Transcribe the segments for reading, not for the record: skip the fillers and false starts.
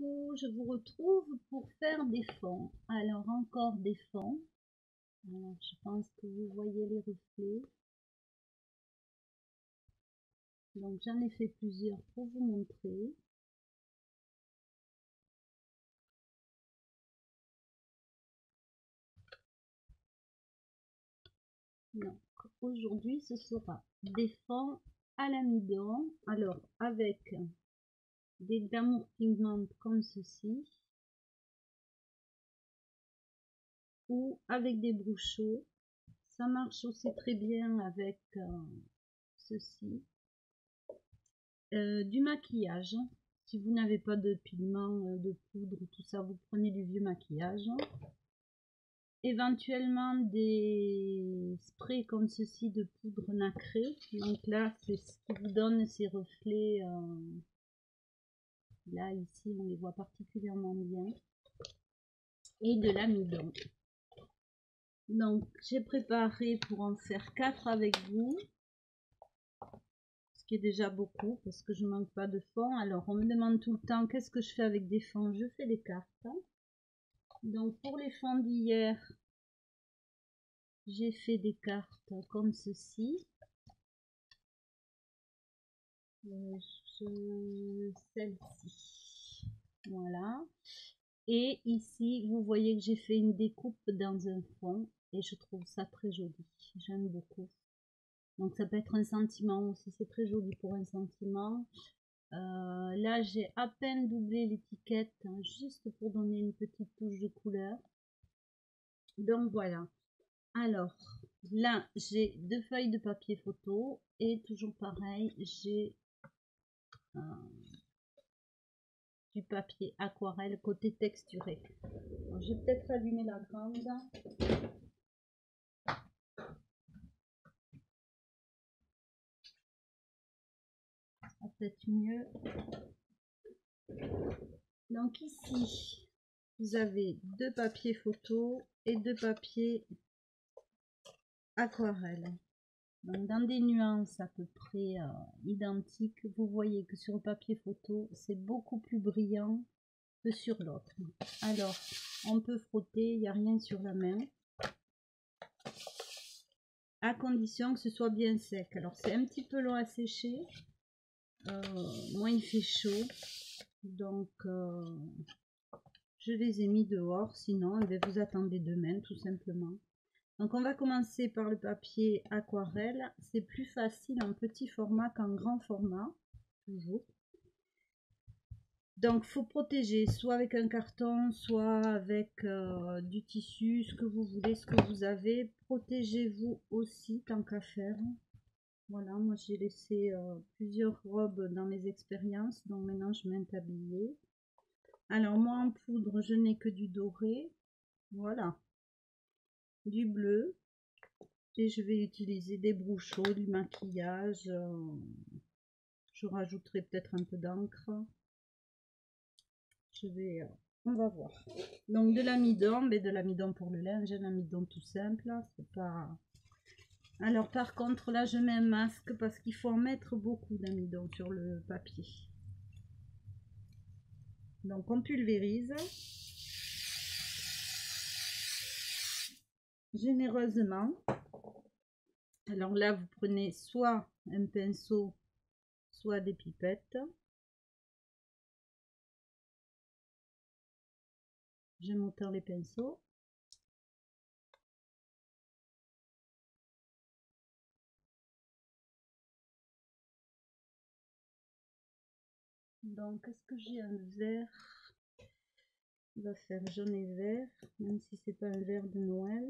coucou, je vous retrouve pour faire des fonds. Alors encore des fonds. Alors, je pense que vous voyez les reflets. Donc j'en ai fait plusieurs pour vous montrer. Donc aujourd'hui ce sera des fonds à l'amidon. Alors avec des Glamour Pigment comme ceci. Ou avec des brousseaux. Ça marche aussi très bien avec ceci. Du maquillage. Si vous n'avez pas de pigment, de poudre, tout ça, vous prenez du vieux maquillage. Éventuellement des sprays comme ceci de poudre nacrée. Donc là, c'est ce qui vous donne ces reflets. Là, ici, on les voit particulièrement bien. Et de l'amidon. Donc, j'ai préparé pour en faire 4 avec vous. Ce qui est déjà beaucoup parce que je manque pas de fond. Alors, on me demande tout le temps qu'est-ce que je fais avec des fonds. Je fais des cartes. Donc, pour les fonds d'hier, j'ai fait des cartes comme ceci. Celle-ci. Voilà. Et ici, vous voyez que j'ai fait une découpe dans un fond. Et je trouve ça très joli. J'aime beaucoup. Donc, ça peut être un sentiment aussi. C'est très joli pour un sentiment. Là, j'ai à peine doublé l'étiquette, hein, juste pour donner une petite touche de couleur. Donc, voilà. Alors, là, j'ai 2 feuilles de papier photo. Et toujours pareil, j'ai du papier aquarelle côté texturé. Alors, je vais peut-être allumer la grande. Ça peut-être mieux. Donc ici, vous avez 2 papiers photo et 2 papiers aquarelle. Donc dans des nuances à peu près identiques, vous voyez que sur le papier photo, c'est beaucoup plus brillant que sur l'autre. Alors, on peut frotter, il n'y a rien sur la main. À condition que ce soit bien sec. Alors c'est un petit peu long à sécher. Moi il fait chaud. Donc je les ai mis dehors. Sinon, vous attendez demain tout simplement. Donc on va commencer par le papier aquarelle. C'est plus facile en petit format qu'en grand format. Toujours. Donc faut protéger soit avec un carton, soit avec du tissu, ce que vous voulez, ce que vous avez. Protégez-vous aussi tant qu'à faire. Voilà, moi j'ai laissé plusieurs robes dans mes expériences, donc maintenant je m'en habillée. Alors moi en poudre, je n'ai que du doré. Voilà. Du bleu. Et je vais utiliser des brousseaux, du maquillage. Je rajouterai peut-être un peu d'encre. On va voir. Donc de l'amidon, mais de l'amidon pour le linge, un amidon tout simple. C'est pas. Alors par contre là, je mets un masque parce qu'il faut en mettre beaucoup d'amidon sur le papier. Donc on pulvérise généreusement. Alors là, vous prenez soit un pinceau, soit des pipettes. Je m'ôte les pinceaux. Donc, est-ce que j'ai un vert? On va faire jaune et vert, même si c'est pas un vert de Noël.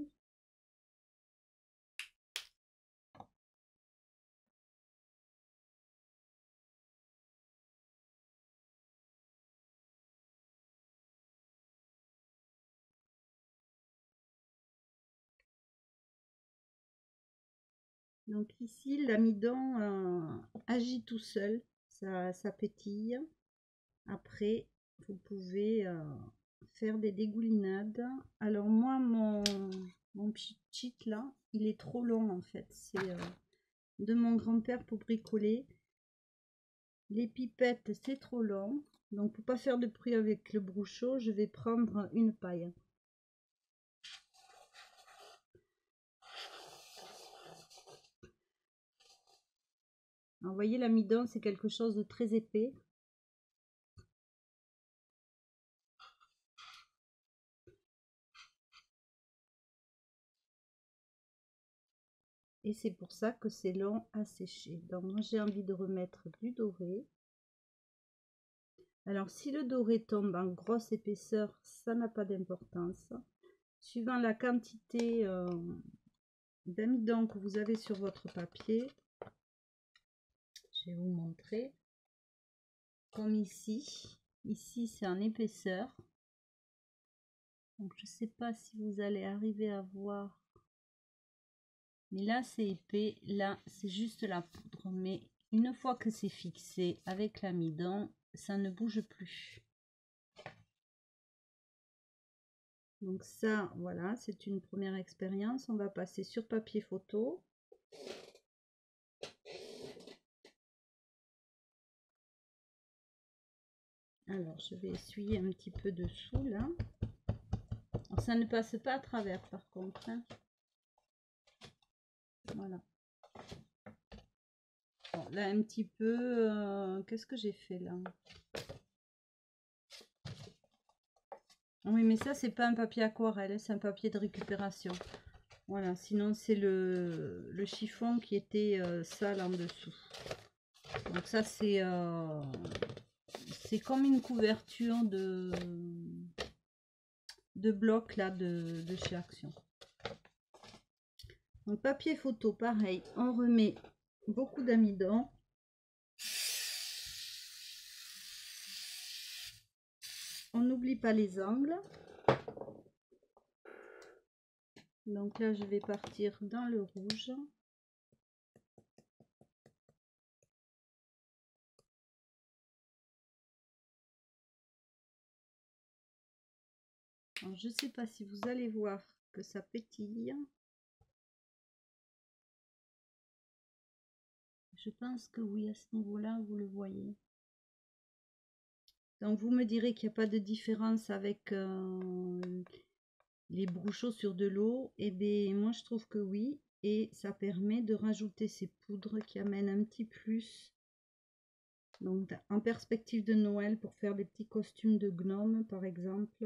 Donc ici, l'amidon agit tout seul, ça pétille. Après, vous pouvez faire des dégoulinades. Alors moi, mon cheat là, il est trop long en fait. C'est de mon grand-père pour bricoler. Les pipettes, c'est trop long. Donc pour pas faire de bruit avec le brochot, je vais prendre une paille. Alors, vous voyez, l'amidon, c'est quelque chose de très épais. Et c'est pour ça que c'est long à sécher. Donc moi j'ai envie de remettre du doré. Alors si le doré tombe en grosse épaisseur, ça n'a pas d'importance. Suivant la quantité d'amidon que vous avez sur votre papier, je vais vous montrer. Comme ici. Ici c'est en épaisseur. Donc je ne sais pas si vous allez arriver à voir. Mais là c'est épais, là c'est juste la poudre. Mais une fois que c'est fixé avec l'amidon, ça ne bouge plus. Donc ça, voilà, c'est une première expérience. On va passer sur papier photo. Alors je vais essuyer un petit peu dessous là. Alors, ça ne passe pas à travers par contre, hein. Voilà. Bon, là un petit peu, qu'est-ce que j'ai fait là? Oui, mais ça c'est pas un papier aquarelle, c'est un papier de récupération. Voilà, sinon c'est le chiffon qui était sale en dessous. Donc ça c'est comme une couverture de blocs là de chez Action. Donc papier photo, pareil, on remet beaucoup d'amidon. On n'oublie pas les angles. Donc là, je vais partir dans le rouge. Alors, je ne sais pas si vous allez voir que ça pétille. Je pense que oui, à ce niveau-là, vous le voyez. Donc vous me direz qu'il n'y a pas de différence avec les brochots sur de l'eau. Et bien moi je trouve que oui. Et ça permet de rajouter ces poudres qui amènent un petit plus. Donc en perspective de Noël pour faire des petits costumes de gnomes par exemple.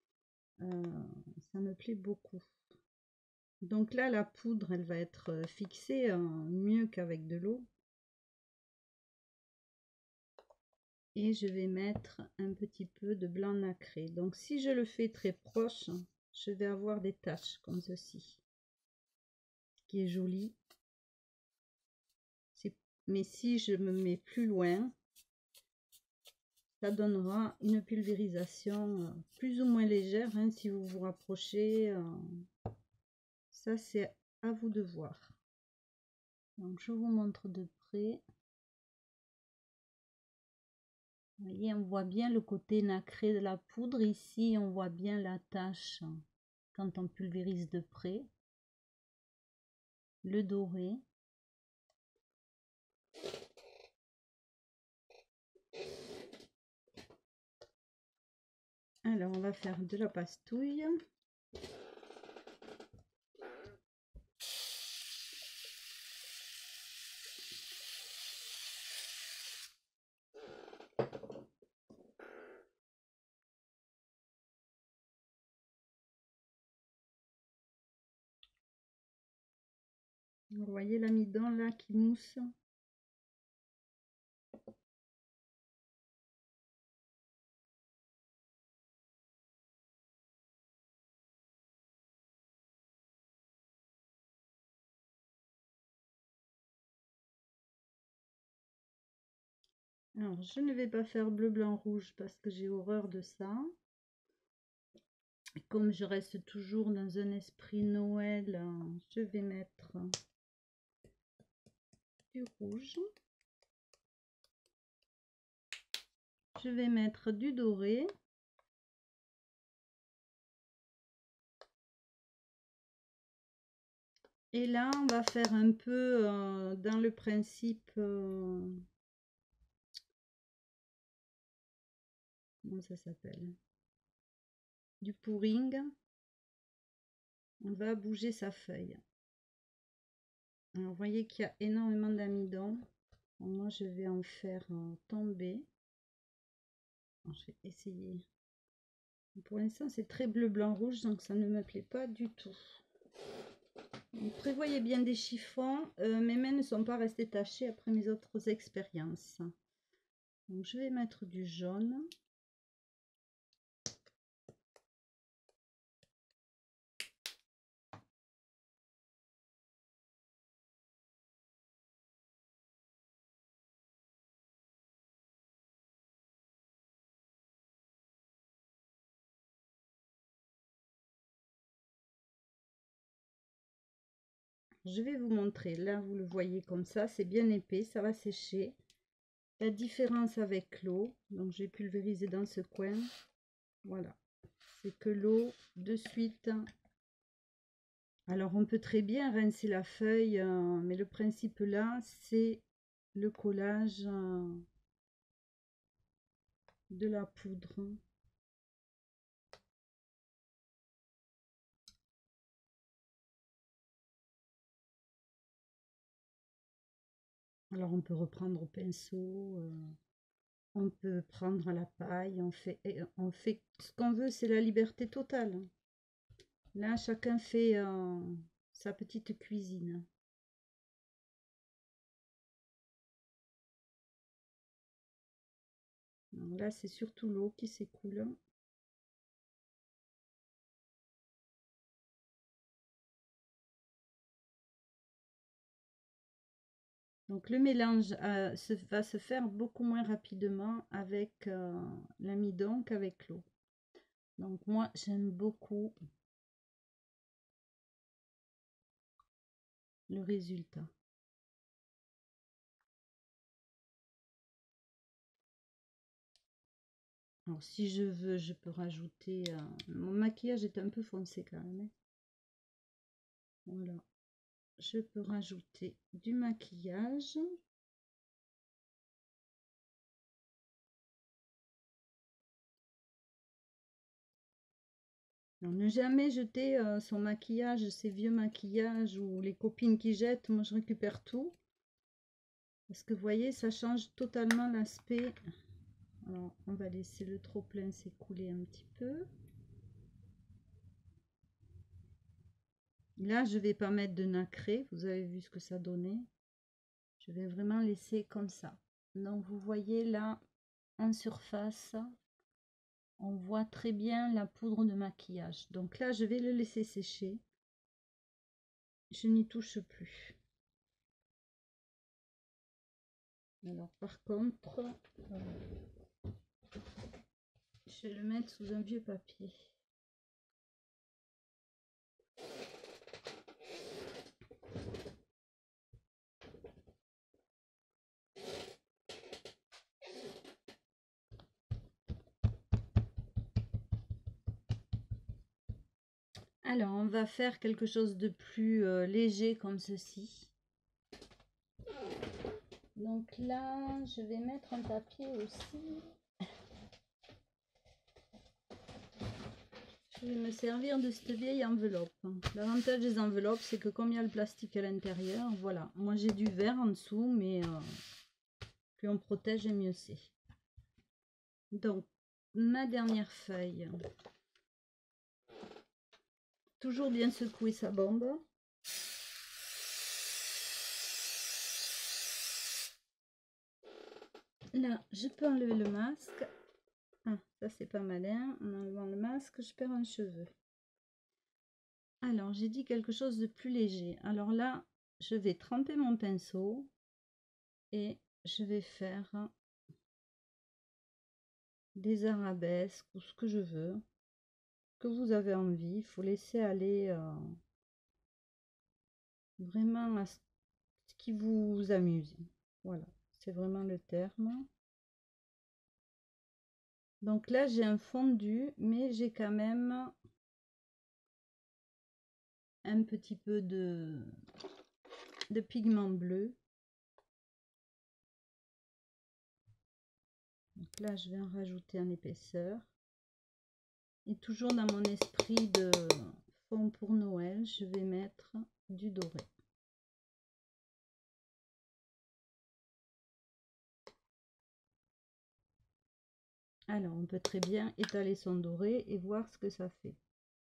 Ça me plaît beaucoup. Donc là la poudre elle va être fixée mieux qu'avec de l'eau. Et je vais mettre un petit peu de blanc nacré. Donc si je le fais très proche, je vais avoir des taches comme ceci, ce qui est joli. Mais si je me mets plus loin, ça donnera une pulvérisation plus ou moins légère, hein, si vous vous rapprochez. Ça c'est à vous de voir. Donc je vous montre de près. Vous voyez, on voit bien le côté nacré de la poudre. Ici, on voit bien la tache quand on pulvérise de près. Le doré. Alors, on va faire de la pastouille. Vous voyez l'amidon là qui mousse. Alors, je ne vais pas faire bleu, blanc, rouge parce que j'ai horreur de ça. Comme je reste toujours dans un esprit Noël, je vais mettre du rouge. Je vais mettre du doré. Et là, on va faire un peu dans le principe comment ça s'appelle, du pouring. On va bouger sa feuille. Alors, vous voyez qu'il y a énormément d'amidon. Moi, je vais en faire tomber. Alors, je vais essayer. Pour l'instant, c'est très bleu, blanc, rouge, donc ça ne me plaît pas du tout. Donc, prévoyez bien des chiffons. Mes mains ne sont pas restées tachées après mes autres expériences. Donc, je vais mettre du jaune. Je vais vous montrer. Là, vous le voyez comme ça. C'est bien épais. Ça va sécher. La différence avec l'eau. Donc, j'ai pulvérisé dans ce coin. Voilà. C'est que l'eau, de suite... Alors, on peut très bien rincer la feuille, mais le principe là, c'est le collage de la poudre. Alors, on peut reprendre au pinceau, on peut prendre à la paille, on fait ce qu'on veut, c'est la liberté totale. Là, chacun fait sa petite cuisine. Alors là, c'est surtout l'eau qui s'écoule. Donc le mélange va se faire beaucoup moins rapidement avec l'amidon qu'avec l'eau. Donc moi, j'aime beaucoup le résultat. Alors si je veux, je peux rajouter... mon maquillage est un peu foncé quand même. Voilà. Je peux rajouter du maquillage. Alors, ne jamais jeter son maquillage, ses vieux maquillages ou les copines qui jettent. Moi, je récupère tout. Parce que vous voyez, ça change totalement l'aspect. Alors, on va laisser le trop-plein s'écouler un petit peu. Là, je vais pas mettre de nacré. Vous avez vu ce que ça donnait. Je vais vraiment laisser comme ça. Donc, vous voyez là, en surface, on voit très bien la poudre de maquillage. Donc là, je vais le laisser sécher. Je n'y touche plus. Alors, par contre, je vais le mettre sous un vieux papier. Alors, on va faire quelque chose de plus léger comme ceci. Donc là, je vais mettre un papier aussi. Je vais me servir de cette vieille enveloppe. L'avantage des enveloppes, c'est que comme il y a le plastique à l'intérieur, voilà. Moi, j'ai du verre en dessous, mais plus on protège, et mieux c'est. Donc, ma dernière feuille. Toujours bien secouer sa bombe. Là, je peux enlever le masque. Ah, ça c'est pas malin. En enlevant le masque, je perds un cheveu. Alors, j'ai dit quelque chose de plus léger. Alors là, je vais tremper mon pinceau et je vais faire des arabesques ou ce que je veux, que vous avez envie. Il faut laisser aller vraiment à ce qui vous amuse. Voilà, c'est vraiment le terme. Donc là, j'ai un fondu, mais j'ai quand même un petit peu de pigment bleu. Là, je vais en rajouter en épaisseur. Et toujours dans mon esprit de fond pour Noël, je vais mettre du doré. Alors, on peut très bien étaler son doré et voir ce que ça fait.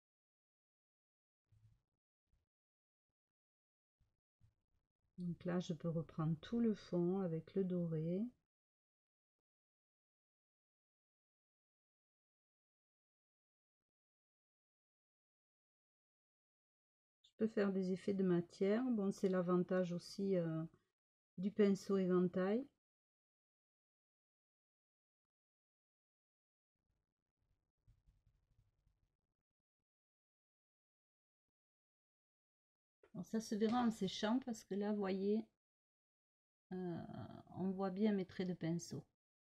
Donc là, je peux reprendre tout le fond avec le doré. Je peux faire des effets de matière. Bon, c'est l'avantage aussi du pinceau éventail. Alors, ça se verra en séchant parce que là, vous voyez, on voit bien mes traits de pinceau.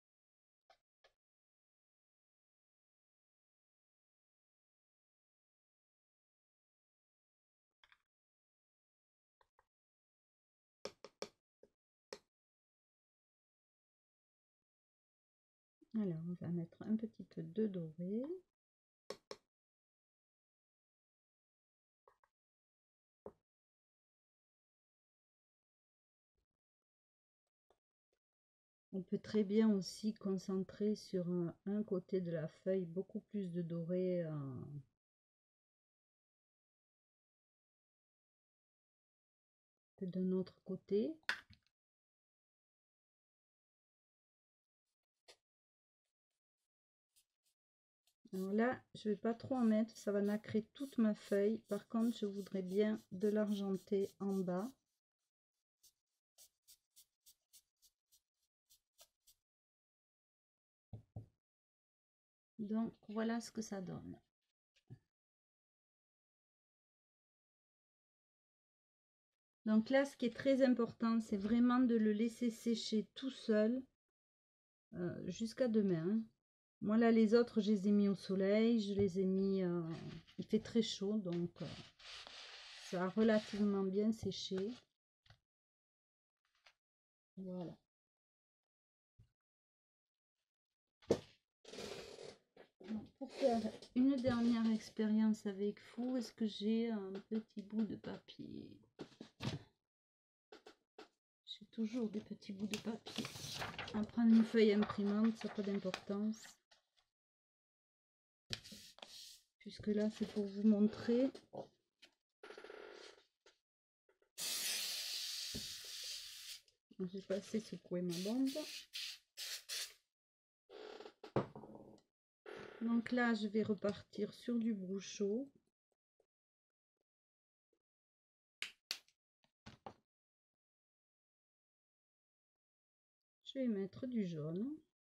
Alors, on va mettre un petit peu de doré. On peut très bien aussi concentrer sur un côté de la feuille beaucoup plus de doré que d'un autre côté. Alors là, je vais pas trop en mettre, ça va nacrer toute ma feuille. Par contre, je voudrais bien de l'argenté en bas. Donc, voilà ce que ça donne. Donc là, ce qui est très important, c'est vraiment de le laisser sécher tout seul jusqu'à demain. Hein. Moi, là, les autres, je les ai mis au soleil. Je les ai mis... il fait très chaud, donc ça a relativement bien séché. Voilà. Pour faire une dernière expérience avec vous, est-ce que j'ai un petit bout de papier? J'ai toujours des petits bouts de papier. On va prendre une feuille imprimante, ça n'a pas d'importance. Puisque là, c'est pour vous montrer. J'ai pas assez secoué ma bombe. Donc là, je vais repartir sur du brousseau. Je vais mettre du jaune.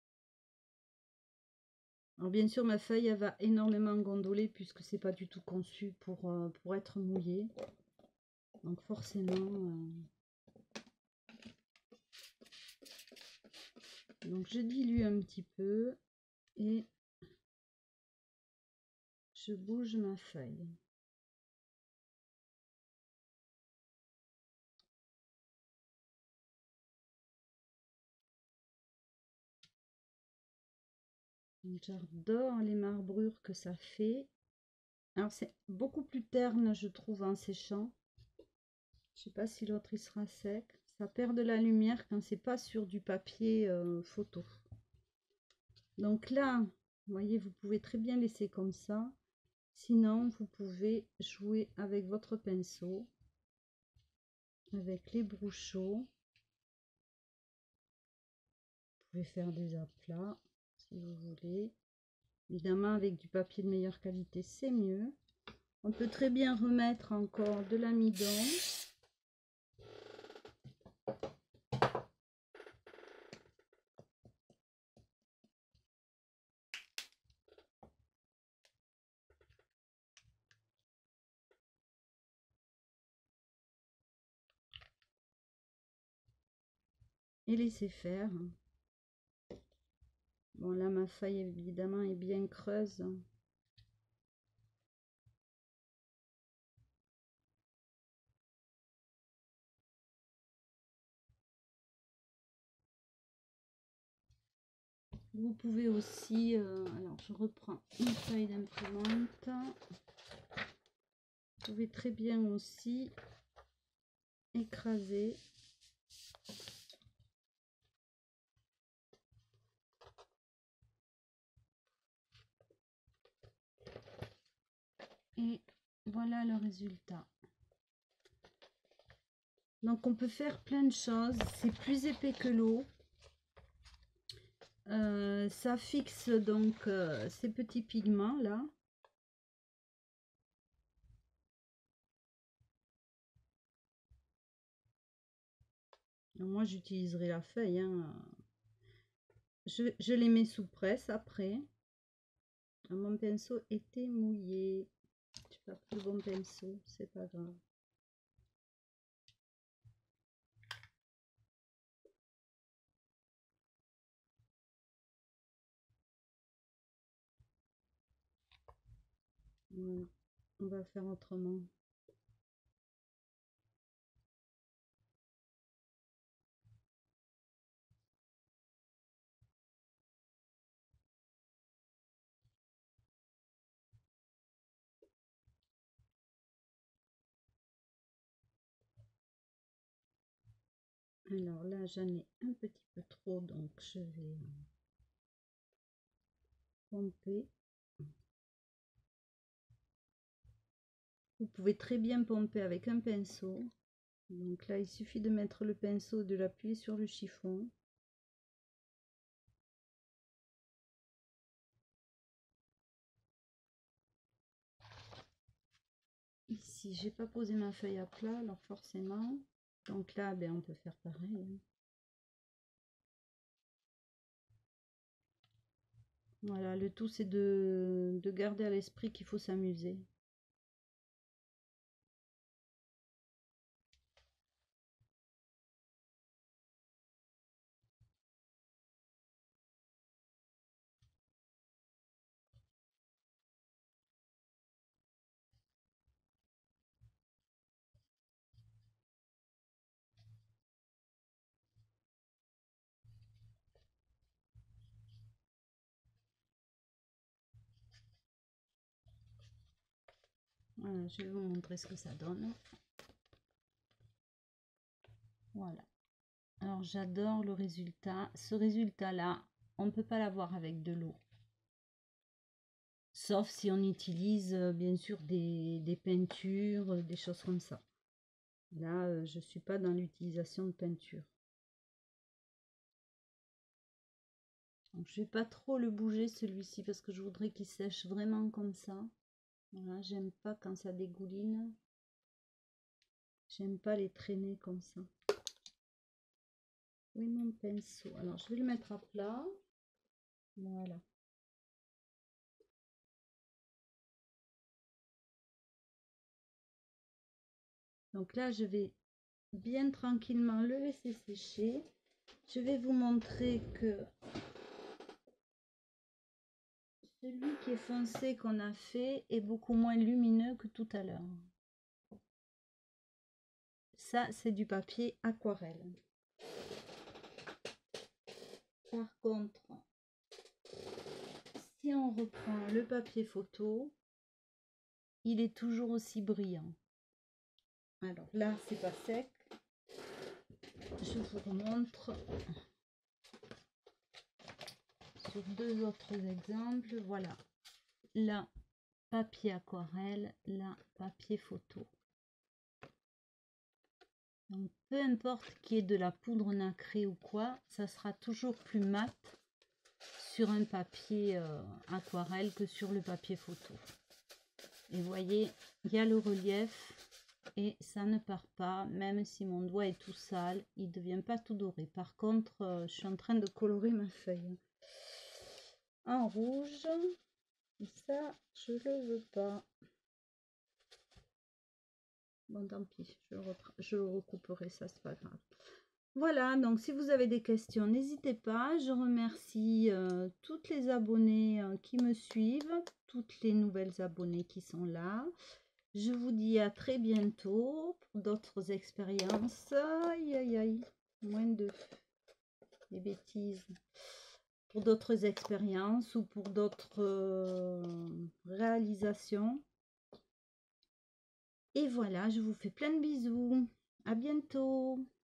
Alors bien sûr, ma feuille, elle va énormément gondoler puisque c'est pas du tout conçu pour être mouillé. Donc forcément... Donc je dilue un petit peu et je bouge ma feuille. J'adore les marbrures que ça fait. Alors c'est beaucoup plus terne, je trouve, en séchant. Je sais pas si l'autre il sera sec. Ça perd de la lumière quand c'est pas sur du papier photo. Donc là, vous voyez, vous pouvez très bien laisser comme ça. Sinon, vous pouvez jouer avec votre pinceau, avec les brousseaux. Vous pouvez faire des aplats si vous voulez. Évidemment, avec du papier de meilleure qualité, c'est mieux. On peut très bien remettre encore de l'amidon. Et laisser faire. Bon, là, ma feuille, évidemment, est bien creuse. Vous pouvez aussi, alors je reprends une feuille d'imprimante. Vous pouvez très bien aussi écraser. Et voilà le résultat. Donc on peut faire plein de choses. C'est plus épais que l'eau. Ça fixe donc ces petits pigments là. Moi j'utiliserai la feuille. Hein. Je les mets sous presse après. Mon pinceau était mouillé. Je n'ai pas pris le bon pinceau, c'est pas grave. Voilà. On va faire autrement. Alors là, j'en ai un petit peu trop, donc je vais pomper. Vous pouvez très bien pomper avec un pinceau. Donc là, il suffit de mettre le pinceau, de l'appuyer sur le chiffon. Ici, j'ai pas posé ma feuille à plat, alors forcément. Donc là, ben, on peut faire pareil. Hein. Voilà, le tout c'est de garder à l'esprit qu'il faut s'amuser. Voilà, je vais vous montrer ce que ça donne. Voilà. Alors j'adore le résultat. Ce résultat-là, on ne peut pas l'avoir avec de l'eau. Sauf si on utilise bien sûr des peintures, des choses comme ça. Là, je ne suis pas dans l'utilisation de peinture. Donc, je ne vais pas trop le bouger celui-ci parce que je voudrais qu'il sèche vraiment comme ça. Voilà, j'aime pas quand ça dégouline. J'aime pas les traîner comme ça. Oui, mon pinceau. Alors, je vais le mettre à plat. Voilà. Donc là, je vais bien tranquillement le laisser sécher. Je vais vous montrer que celui qui est foncé qu'on a fait est beaucoup moins lumineux que tout à l'heure. Ça, c'est du papier aquarelle. Par contre, si on reprend le papier photo, il est toujours aussi brillant. Alors là, c'est pas sec. Je vous remontre sur deux autres exemples. Voilà. Là, papier aquarelle, là, papier photo. Donc, peu importe qu'il y ait de la poudre nacrée ou quoi, ça sera toujours plus mat sur un papier aquarelle que sur le papier photo. Et vous voyez, il y a le relief et ça ne part pas, même si mon doigt est tout sale, il ne devient pas tout doré. Par contre, je suis en train de colorer ma feuille en rouge. Et ça, je le veux pas. Bon, tant pis, je le recouperai, ça, c'est pas grave. Voilà, donc si vous avez des questions, n'hésitez pas. Je remercie toutes les abonnés qui me suivent, toutes les nouvelles abonnées qui sont là. Je vous dis à très bientôt pour d'autres expériences. Aïe, aïe, aïe, moins de des bêtises. pour d'autres expériences ou pour d'autres réalisations. Et voilà, je vous fais plein de bisous. À bientôt.